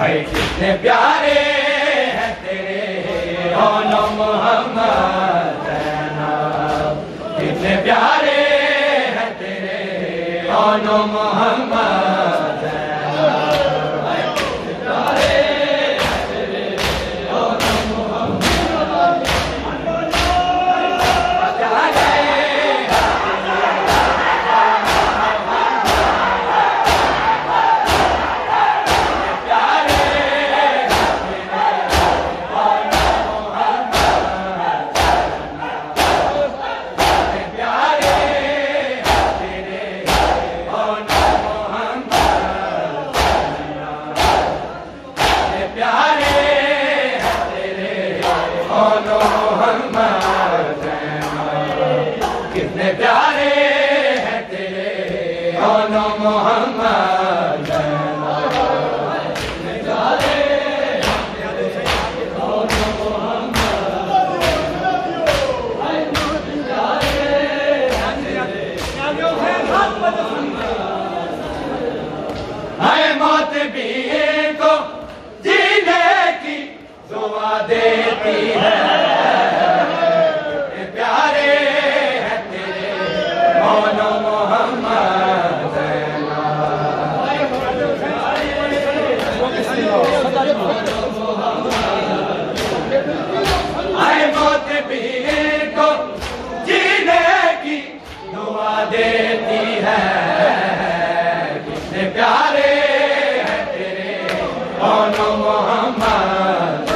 हाय कितने प्यारे हैं तेरे ओनो मोहम्मद जैनब, कितने प्यारे हैं तेरे ओनो मोहम्मद जैनब, कितने प्यारे हैं तेरे ओनो मोहम्मद कितने प्यारे हैं तेरे ओनो मोहम्मद जैनब, कितने प्यारे ओनो मोहम्मद, हाय मौत भी को जीने की दुआ देती है, ओनो मोहम्मद आए मौत भी को जीने की दुआ देती है, कितने प्यारे हैं तेरे ओनो मोहम्मद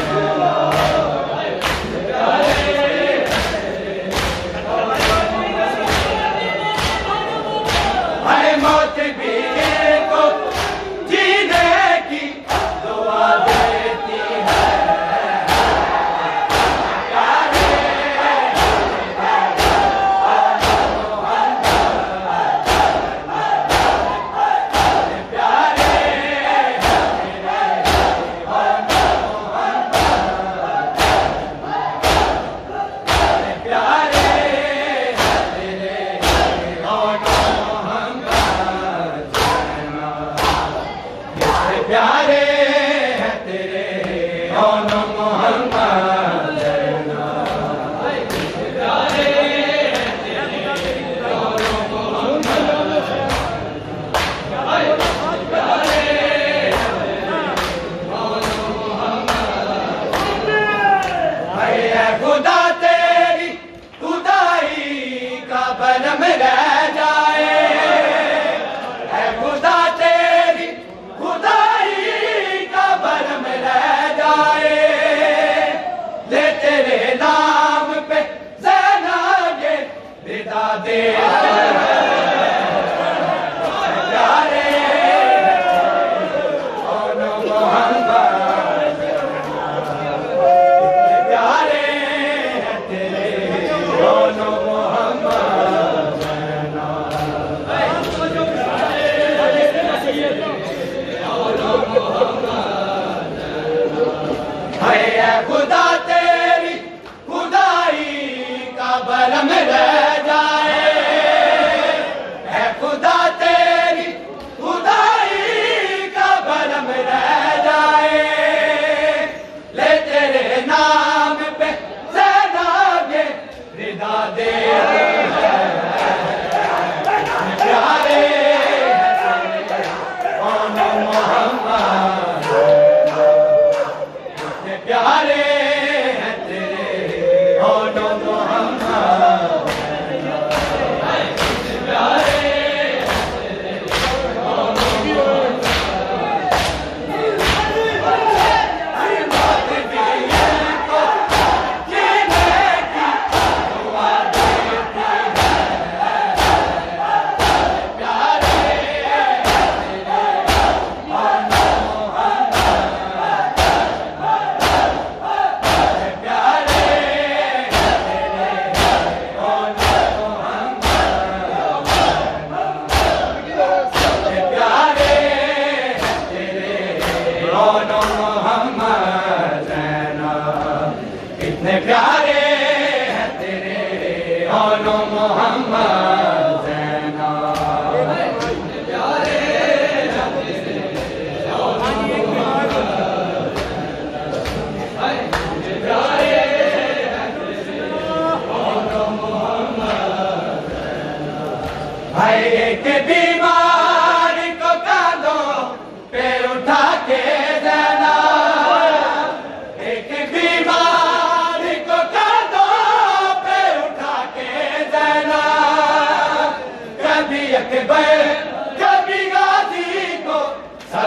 मौत भी को जीने की दुआ देती है, प्यारे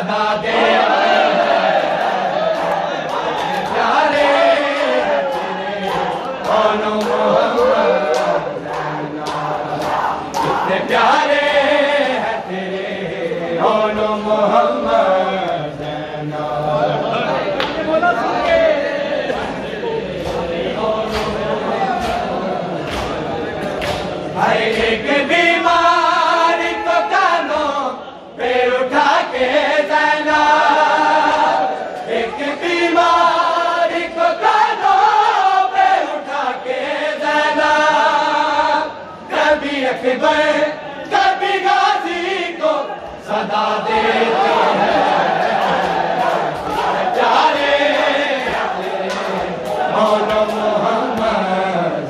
सदा देती है प्यारे कौनो मोहम्मद कितने प्यारे हैं तेरे कौनो मोहम्मद हर एक बीमारी को कानों पे उठा के ज़ैना एक बीमारी को कानों पे उठा के ज़ैना कभी अकबर कभी गाजी को सदा देती है प्यारे कौनो मोहम्मद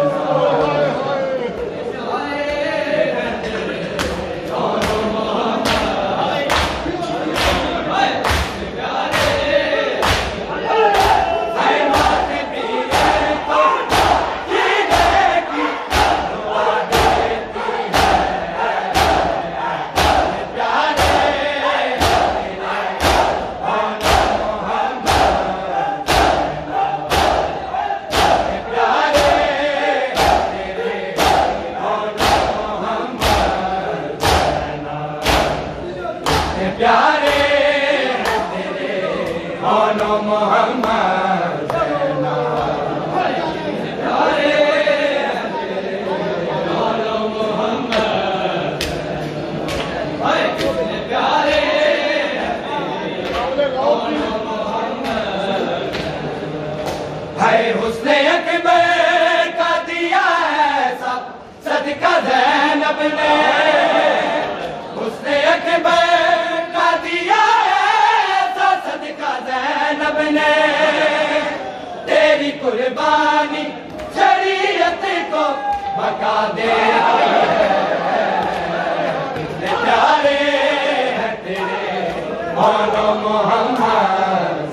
प्यारे तेरे कौनो मोहम्मद प्यारे कौनो मोहम्मद प्यारे कौनो मोहम्मद है हुस्ने अकबर का दिया है सब सदका ज़ैनब ने हुस्ने अकबर ज़ैनब ने तेरी कुर्बानी शरीयत को बका देती है कितने प्यारे हैं तेरे कौनो मोहम्मद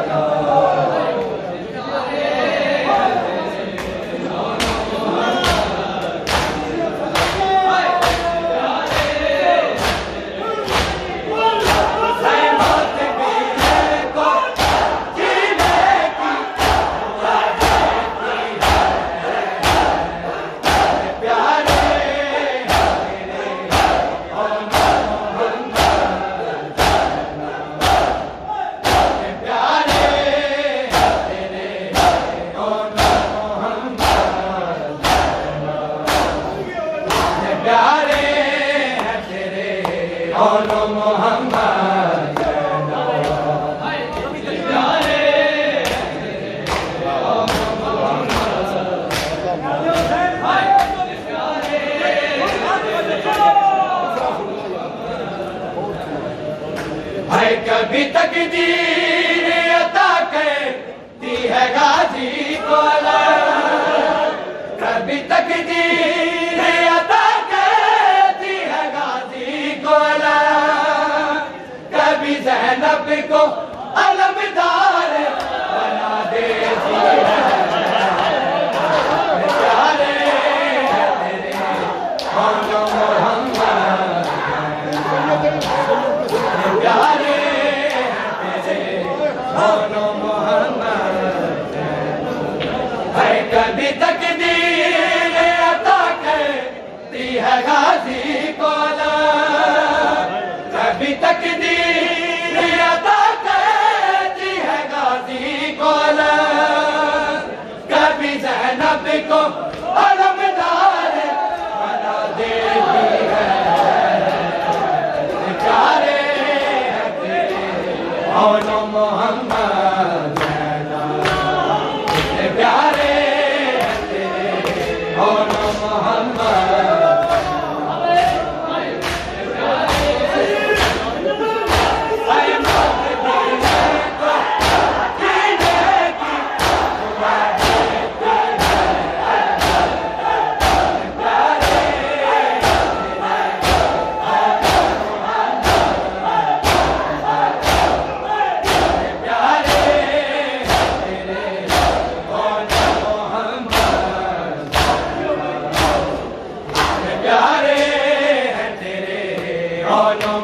प्यारे हैं तेरे कौनो मोहम्मद प्यारे है कभी तकदीर अता करती है गाजी को कभी तकदीर अता कभी ज़ैनब को अलमदार बना देती है प्यारे तेरे कौनो मोहम्मद प्यारे तेरे कौनो मोहम्मद है कभी तकदीर अता करती है गाजी को कभी तकदीर अता करती है गाजी को कभी ज़ैनब को अलमदार बना देती है प्यारे कौनो मोहम्मद प्यारे कौनो मोहम्मद प्यारे हैं तेरे